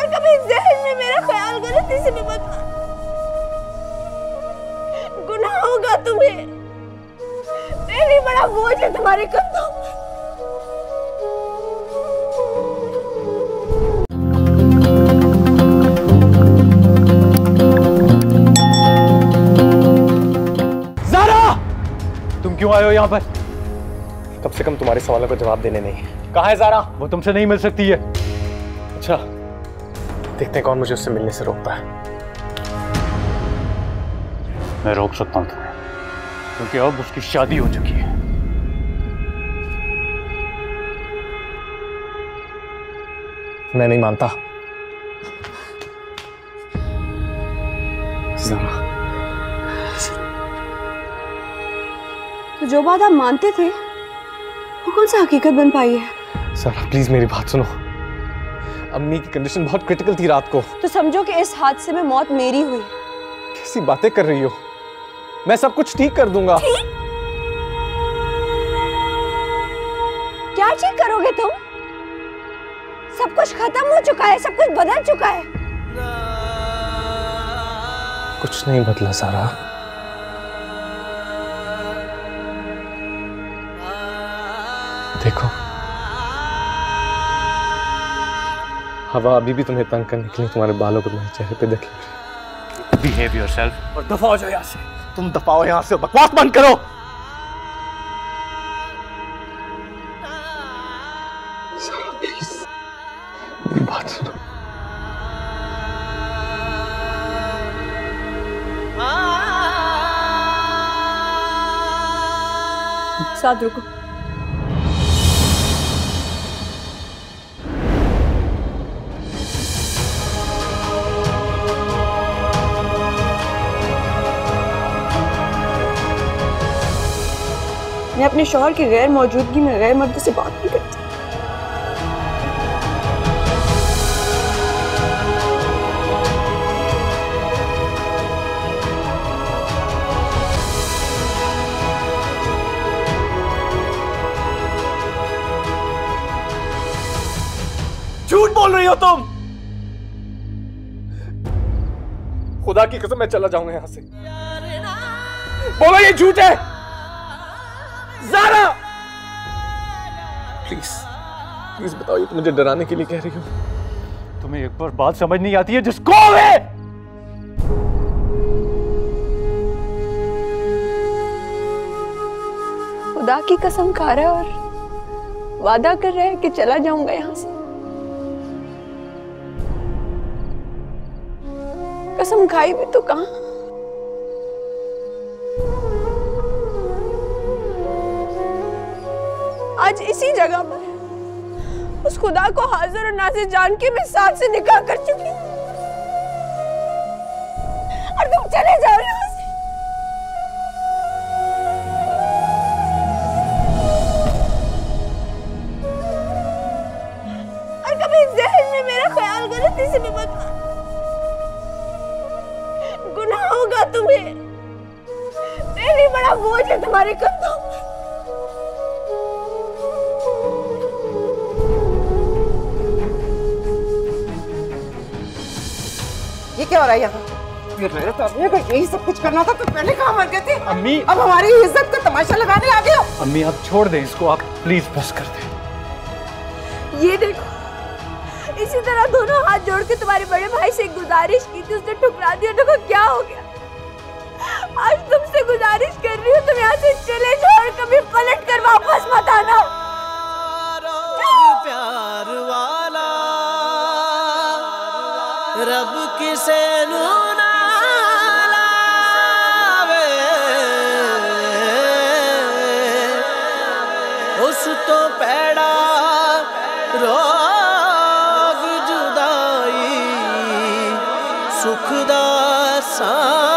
और कभी जहन में मेरा ख्याल गलती से भी मत ला। गुनाह होगा तुम्हें, मेरी बड़ा बोझ है तुम्हारे कंधों पर। तुम क्यों आए हो यहाँ पर? कम से कम तुम्हारे सवालों का जवाब देने नहीं। कहाँ है ज़ारा? वो तुमसे नहीं मिल सकती है। अच्छा, देखते हैं कौन मुझे उससे मिलने से रोकता है। मैं रोक सकता हूँ तुम्हें, क्योंकि अब उसकी शादी हो चुकी है। मैं नहीं मानता। ज़ारा, तो जो बात आप मानते थे वो कौन सी हकीकत बन पाई है? ज़ारा प्लीज मेरी बात सुनो। अम्मी की कंडीशन बहुत क्रिटिकल थी रात को। तो समझो कि इस हादसे में मौत मेरी हुई। कैसी बातें कर रही हो? मैं सब कुछ ठीक कर दूंगा। ठीक? क्या ठीक करोगे तुम? सब कुछ खत्म हो चुका है, सब कुछ बदल चुका है। कुछ नहीं बदला ज़ारा। देखो, हवा अभी भी तुम्हें तंग करने के लिए तुम्हारे बालों को तुम्हारे चेहरे पे देख ली। Behave yourself और दफा हो जाओ यहाँ से। तुम दफा हो यहाँ से, बकवास बंद करो। प्लीज मेरी बात सुनो। साथ रुको। मैं अपने शौहर की गैर मौजूदगी में गैर मर्द से बात नहीं करती। झूठ बोल रही हो तुम। खुदा की कसम मैं चला जाऊंगा यहां से। बोलो ये झूठ है। ज़ारा प्लीज प्लीज बताओ, ये तुम मुझे डराने के लिए कह रही हो? तुम्हें एक बार बात समझ नहीं आती है जिसको है। खुदा की कसम खा रहा है और वादा कर रहा है कि चला जाऊंगा यहां से। कसम खाई भी तो कहां? आज इसी जगह पर उस खुदा को हाजिर और नाज़िर जान के मैं साथ से निकाह कर चुकी हूं, और तुम चले जाओ यहां से। और कभी जहन में मेरा ख्याल गलती से भी मत ला। गुनाह होगा तुम्हें, मेरी बड़ा बोझ है तुम्हारे कंधों पर। ये क्या हो रहा है यहाँ? अगर यही सब कुछ करना था तो पहले कहाँ मर गए थे? अम्मी, अब हमारी इज्जत का तमाशा लगाने आ गए हो। अम्मी आप छोड़ दें इसको, आप प्लीज बस कर दें। ये देखो, इसी तरह दोनों हाथ जोड़ के तुम्हारे बड़े भाई से गुजारिश की थी, उसने ठुकरा दिया। देखो क्या हो गया। आज तुमसे गुजारिश कर रही हूँ, तुम यहाँ से चले जाओ और कभी पलट कर वापस मत आना। प्यार वाला रब किसे ना लावे, उस तो पैड़ा रोग जुदाई सुख दा सा